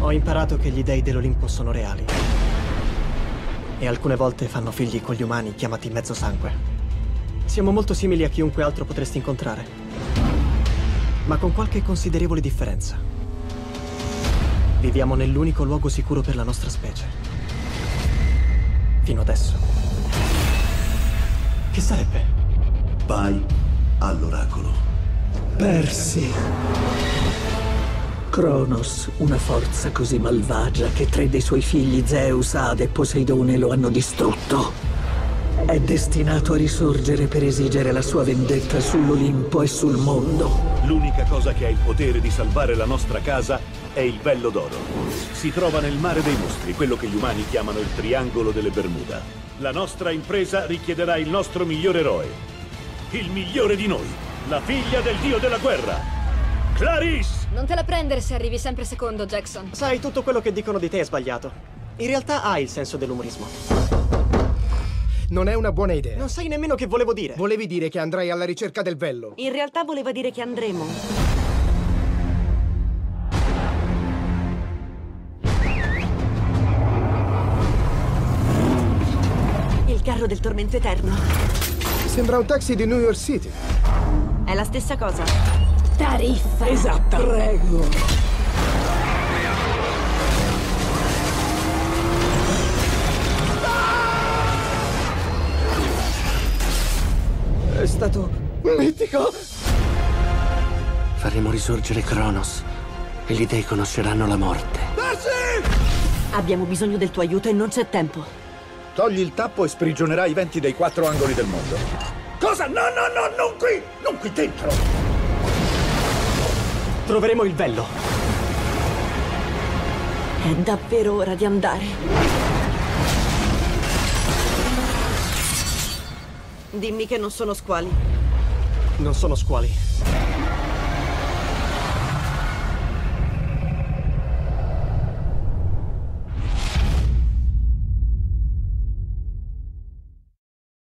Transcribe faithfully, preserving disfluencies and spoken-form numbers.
Ho imparato che gli dei dell'Olimpo sono reali. E alcune volte fanno figli con gli umani chiamati mezzosangue. Siamo molto simili a chiunque altro potresti incontrare, ma con qualche considerevole differenza. Viviamo nell'unico luogo sicuro per la nostra specie. Fino adesso. Che sarebbe? Vai all'oracolo. Persi. Cronos, una forza così malvagia che tre dei suoi figli, Zeus, Ade e Poseidone, lo hanno distrutto. È destinato a risorgere per esigere la sua vendetta sull'Olimpo e sul mondo. L'unica cosa che ha il potere di salvare la nostra casa è il vello d'oro. Si trova nel mare dei mostri, quello che gli umani chiamano il triangolo delle Bermuda. La nostra impresa richiederà il nostro migliore eroe. Il migliore di noi. La figlia del dio della guerra. Clarisse! Non te la prendere se arrivi sempre secondo, Jackson. Sai, tutto quello che dicono di te è sbagliato. In realtà hai il senso dell'umorismo. Non è una buona idea. Non sai nemmeno che volevo dire. Volevi dire che andrai alla ricerca del vello. In realtà voleva dire che andremo. Il carro del tormento eterno. Sembra un taxi di New York City. È la stessa cosa. Tariffa. Esatto. Prego. È stato mitico. Faremo risorgere Cronos e gli dei conosceranno la morte. Abbiamo bisogno del tuo aiuto e non c'è tempo. Togli il tappo e sprigionerai i venti dei quattro angoli del mondo. Cosa? No, no, no, non qui! Non qui dentro! Troveremo il vello. È davvero ora di andare. Dimmi che non sono squali. Non sono squali.